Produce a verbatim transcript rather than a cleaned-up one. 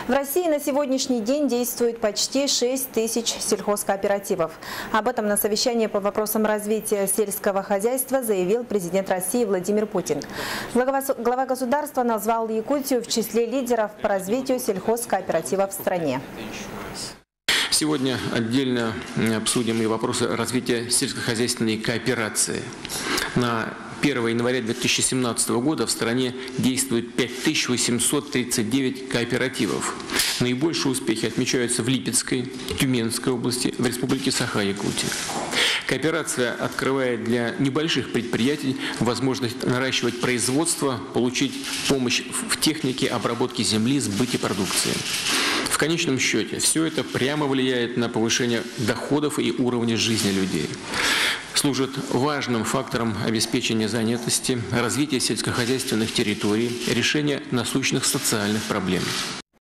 В России на сегодняшний день действует почти шесть тысяч сельхозкооперативов. Об этом на совещании по вопросам развития сельского хозяйства заявил президент России Владимир Путин. Глава государства назвал Якутию в числе лидеров по развитию сельхозкооперативов в стране. Сегодня отдельно обсудим и вопросы развития сельскохозяйственной кооперации. На первое января две тысячи семнадцатого года в стране действует пять тысяч восемьсот тридцать девять кооперативов. Наибольшие успехи отмечаются в Липецкой, Тюменской области, в Республике Саха-Якутия. Кооперация открывает для небольших предприятий возможность наращивать производство, получить помощь в технике обработки земли, сбыте продукции. В конечном счете, все это прямо влияет на повышение доходов и уровня жизни людей. Служит важным фактором обеспечения занятости, развития сельскохозяйственных территорий, решения насущных социальных проблем.